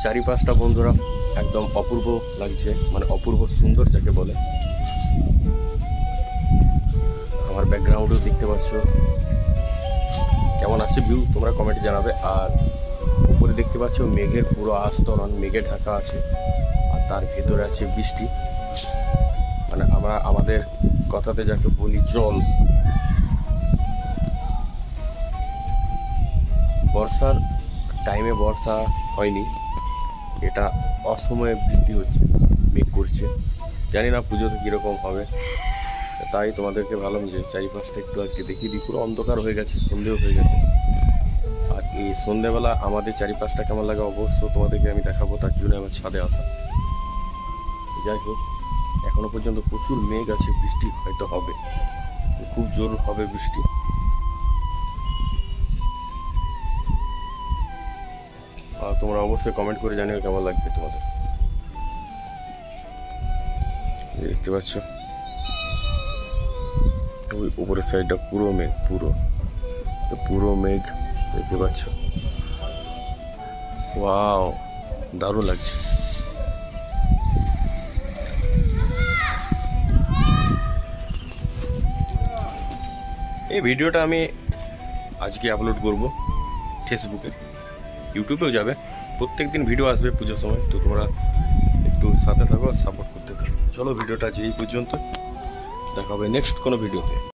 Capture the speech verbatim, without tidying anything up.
চারিপাশটা বন্ধুরা একদম অপূর্ব লাগছে, মানে অপূর্ব সুন্দর যাকে বলে। আমার ব্যাকগ্রাউন্ডেও দেখতে পাচ্ছ কেমন আছে ভিউ, তোমরা কমেন্টে জানাবে। আর উপরে দেখতে পাচ্ছ মেঘের পুরো আস্তরণ, মেঘে ঢাকা আছে, আর তার ভেতরে আছে বৃষ্টি, মানে আমরা আমাদের কথাতে যাকে বলি জল। বর্ষার টাইমে বর্ষা হয়নি, এটা অসময়ে বৃষ্টি হচ্ছে, মেঘ করছে। জানি না পুজোতে কীরকম হবে, তাই তোমাদেরকে ভাবলাম যে চারিপাশটা একটু আজকে দেখিয়ে দিই। পুরো অন্ধকার হয়ে গেছে, সন্ধেও হয়ে গেছে। আর এই সন্ধেবেলা আমাদের চারিপাশটা কেমন লাগে অবশ্য তোমাদেরকে আমি দেখাবো, তার জন্য আমার ছাদে আসা। যাই হোক, এখনো পর্যন্ত প্রচুর মেঘ আছে, বৃষ্টি হয়তো হবে, খুব জোর হবে বৃষ্টি। আর তোমরা অবশ্যই কমেন্ট করে জানিও কেমন লাগবে তোমাদের। দেখতে পাচ্ছ ওই উপরের সাইডটা পুরো মেঘ, পুরো পুরো মেঘ দেখতে পাচ্ছ। ওয়াও, দারুণ লাগছে। এই ভিডিওটা আমি আজকে আপলোড করব ফেসবুকে, ইউটিউবেও যাবে। প্রত্যেক দিন ভিডিও আসবে পুজোর সময়, তো তোমরা একটু সাথে থাকো, সাপোর্ট করতে থাকো। চলো ভিডিওটা আজ এই পর্যন্ত, দেখা হবে নেক্সট কোনো ভিডিওতে।